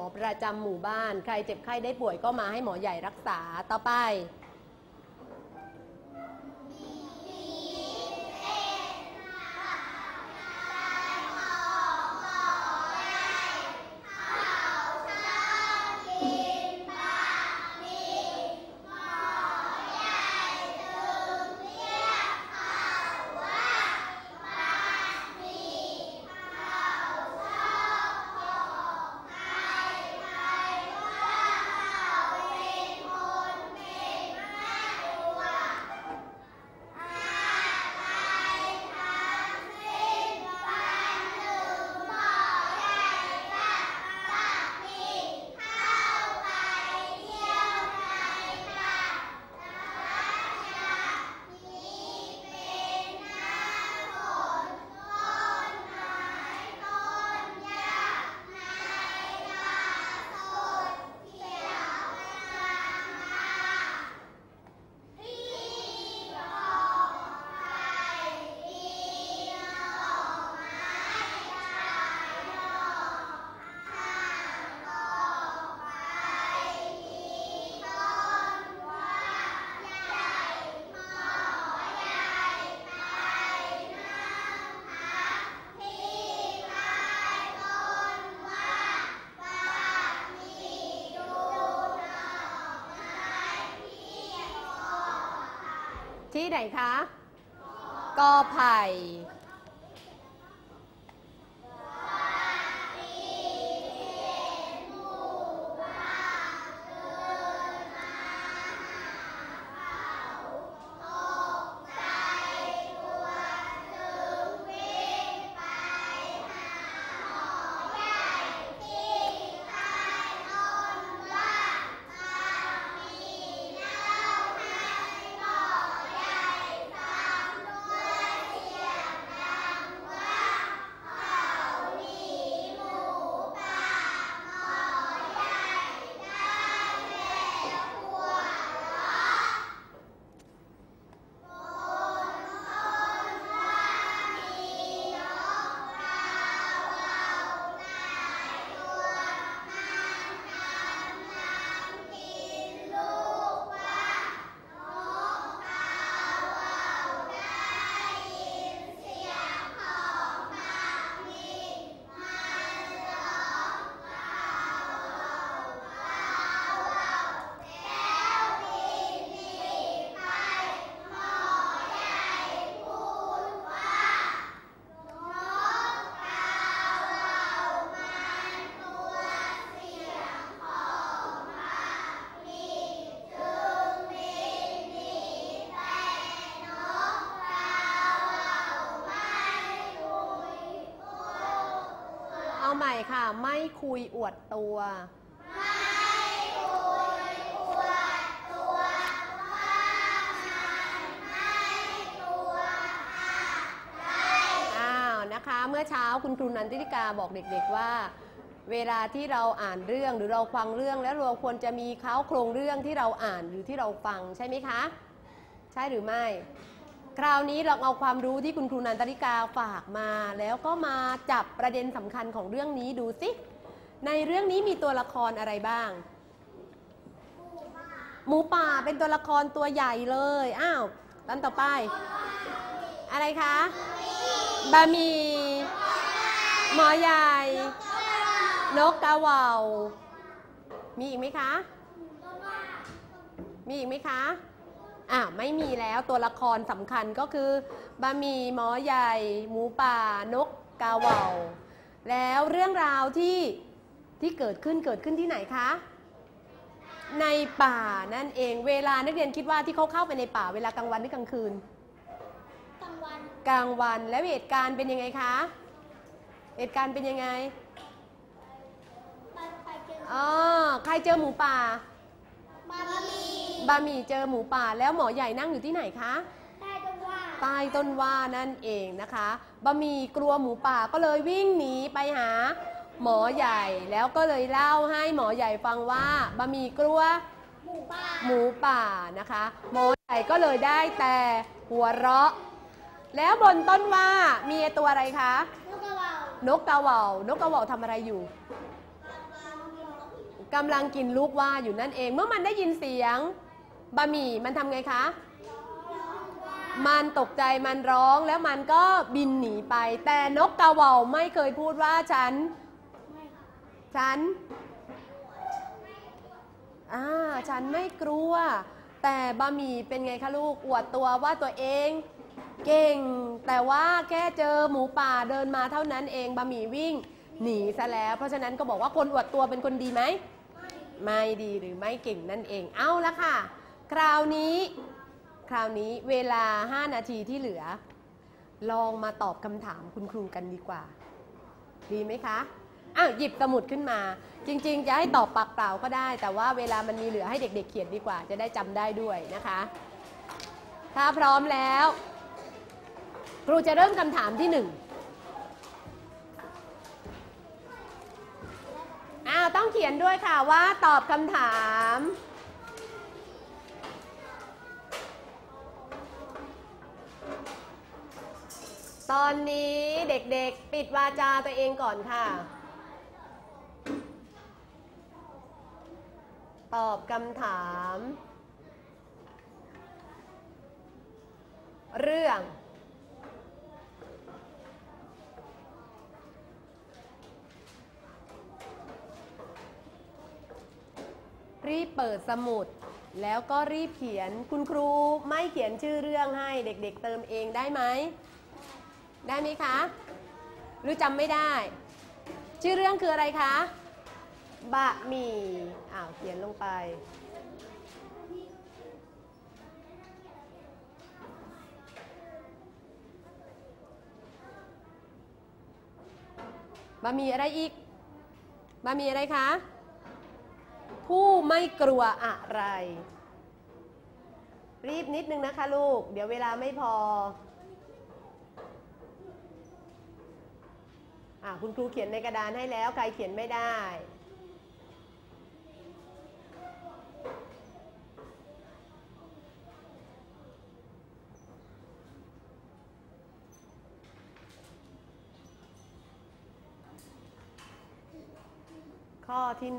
อประจำหมู่บ้านใครเจ็บไข้ได้ป่วยก็มาให้หมอใหญ่รักษาต่อไปที่ไหนคะกอไผ่เอาใหม่ค่ะไม่คุยอวดตัวนะคะเมื่อเช้าคุณครูนันทิติกาบอกเด็กๆว่าเวลาที่เราอ่านเรื่องหรือเราฟังเรื่องแล้วเราควรจะมีโครงเรื่องที่เราอ่านหรือที่เราฟังใช่ไหมคะใช่หรือไม่คราวนี้เราเอาความรู้ที่คุณครูนันทิกาฝากมาแล้วก็มาจับประเด็นสำคัญของเรื่องนี้ดูสิในเรื่องนี้มีตัวละครอะไรบ้างหมูป่าเป็นตัวละครตัวใหญ่เลยอ้าวตอนต่อไปอะไรคะบะหมี่หมอใหญ่นกกาเหว่ามีอีกไหมคะมีอีกไหมคะไม่มีแล้วตัวละครสำคัญก็คือบะหมี่หมอใหญ่หมูป่านกกาเหว่าแล้วเรื่องราวที่เกิดขึ้นที่ไหนคะในป่านั่นเองเวลานักเรียนคิดว่าที่เขาเข้าไปในป่าเวลากลางวันหรือกลางคืนกลางวันแล้วเหตุการณ์เป็นยังไงคะเหตุการณ์เป็นยังไงใครเจอหมูป่าบะหมี่เจอหมูป่าแล้วหมอใหญ่นั่งอยู่ที่ไหนคะใต้ต้นว่านั่นเองนะคะบะหมี่กลัวหมูป่าก็เลยวิ่งหนีไปหาหมอใหญ่แล้วก็เลยเล่าให้หมอใหญ่ฟังว่าบะหมี่กลัวหมูป่านะคะหมอใหญ่ก็เลยได้แต่หัวเราะแล้วบนต้นว่ามีตัวอะไรคะนกกาเหว่านกกาเหว่าทำอะไรอยู่กำลังกินลูกว่าอยู่นั่นเองเมื่อมันได้ยินเสียงบะหมี่มันทำไงคะมันตกใจมันร้องแล้วมันก็บินหนีไปแต่นกกาเหว่าไม่เคยพูดว่าฉันไม่กลัวแต่บะหมี่เป็นไงคะลูกอวดตัวว่าตัวเองเก่งแต่ว่าแค่เจอหมูป่าเดินมาเท่านั้นเองบะหมี่วิ่งหนีซะแล้วเพราะฉะนั้นก็บอกว่าคนอวดตัวเป็นคนดีไหมไม่ดีหรือไม่เก่งนั่นเองเอาละค่ะคราวนี้เวลา5 นาทีที่เหลือลองมาตอบคำถามคุณครูกันดีกว่าดีไหมคะหยิบสมุดขึ้นมาจริงๆจะให้ตอบปากเปล่าก็ได้แต่ว่าเวลามันมีเหลือให้เด็กๆเขียนดีกว่าจะได้จำได้ด้วยนะคะถ้าพร้อมแล้วครูจะเริ่มคำถามที่1ต้องเขียนด้วยค่ะว่าตอบคำถามตอนนี้เด็กๆปิดวาจาตัวเองก่อนค่ะตอบคำถามเรื่องรีบเปิดสมุดแล้วก็รีบเขียนคุณครูไม่เขียนชื่อเรื่องให้เด็กๆเติมเองได้ไหมได้ไหมคะหรือจำไม่ได้ชื่อเรื่องคืออะไรคะบะหมี่เขียนลงไปบะหมี่อะไรอีกบะหมี่อะไรคะผู้ไม่กลัวอะไรรีบนิดนึงนะคะลูกเดี๋ยวเวลาไม่พอคุณครูเขียนในกระดานให้แล้วใครเขียนไม่ได้ข้อที่1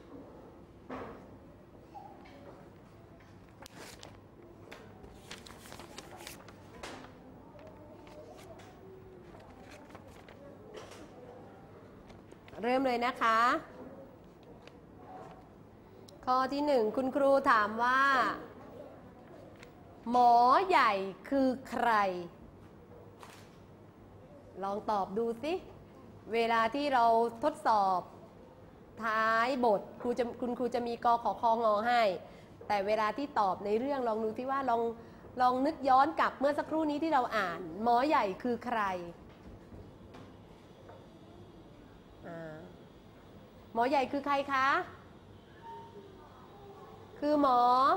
เริ่มเลยนะคะข้อที่1คุณครูถามว่าหมอใหญ่คือใครลองตอบดูสิเวลาที่เราทดสอบท้ายบทคุณครูจะมีกขคงให้แต่เวลาที่ตอบในเรื่องลองดูที่ว่าลองนึกย้อนกลับเมื่อสักครู่นี้ที่เราอ่านหมอใหญ่คือใครหมอใหญ่คือใครคะคือหมอ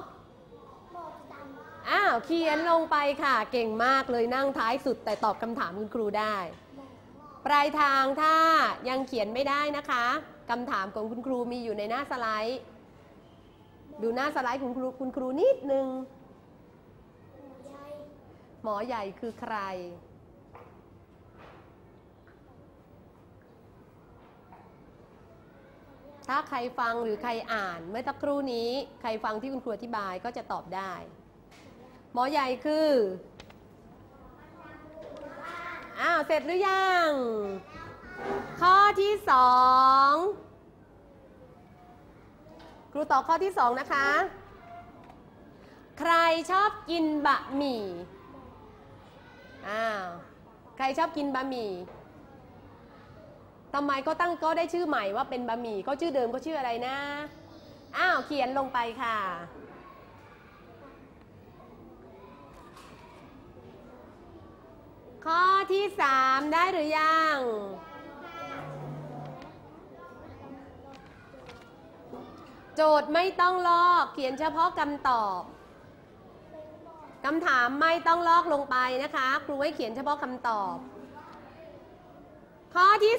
เขียนลงไปค่ะเก่งมากเลยนั่งท้ายสุดแต่ตอบคำถามคุณครูได้ปลายทางถ้ายังเขียนไม่ได้นะคะคำถามของคุณครูมีอยู่ในหน้าสไลด์ดูหน้าสไลด์ของคุณครูนิดนึงหมอใหญ่คือใครถ้าใครฟังหรือใครอ่านเมื่อสักครู่นี้ใครฟังที่คุณครูอธิบายก็จะตอบได้หมอใหญ่คือเสร็จหรือยังข้อที่2ครูตอบข้อที่2นะคะใครชอบกินบะหมี่ใครชอบกินบะหมี่ทำไมก็ได้ชื่อใหม่ว่าเป็นบะหมี่ก็ชื่อเดิมก็ชื่ออะไรนะเขียนลงไปค่ะข้อที่3ได้หรือยังโจทย์ไม่ต้องลอกเขียนเฉพาะคำตอบคำถามไม่ต้องลอกลงไปนะคะครูให้เขียนเฉพาะคำตอบข้อที่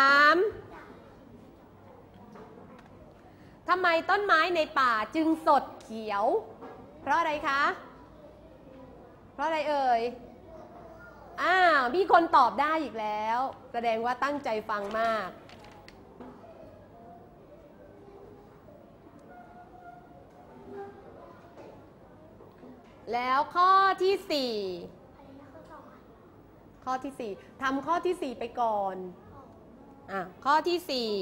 3ทำไมต้นไม้ในป่าจึงสดเขียวเพราะอะไรคะเพราะอะไรเอ่ยมีคนตอบได้อีกแล้วแสดงว่าตั้งใจฟังมากแล้วข้อที่สี่ข้อที่สี่ทำข้อที่สี่ไปก่อนข้อที่สี่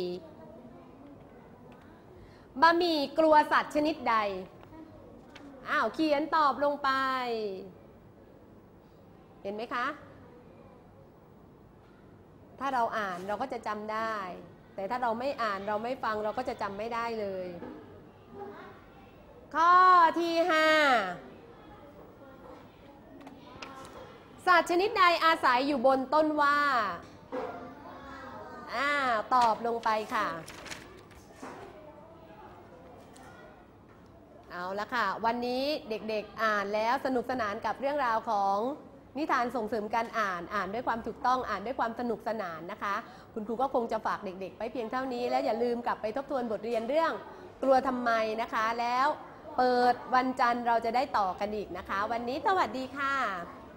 บะหมี่กลัวสัตว์ชนิดใดเขียนตอบลงไปเห็นไหมคะถ้าเราอ่านเราก็จะจำได้แต่ถ้าเราไม่อ่านเราไม่ฟังเราก็จะจำไม่ได้เลยข้อที่5สัตว์ชนิดใดอาศัยอยู่บนต้นว่าตอบลงไปค่ะเอาละค่ะวันนี้เด็กๆอ่านแล้วสนุกสนานกับเรื่องราวของนิทานส่งเสริมการอ่านด้วยความถูกต้องอ่านด้วยความสนุกสนานนะคะคุณครูก็คงจะฝากเด็กๆไปเพียงเท่านี้และอย่าลืมกลับไปทบทวนบทเรียนเรื่องกลัวทำไมนะคะแล้วเปิดวันจันทร์เราจะได้ต่อกันอีกนะคะวันนี้สวัสดีค่ะ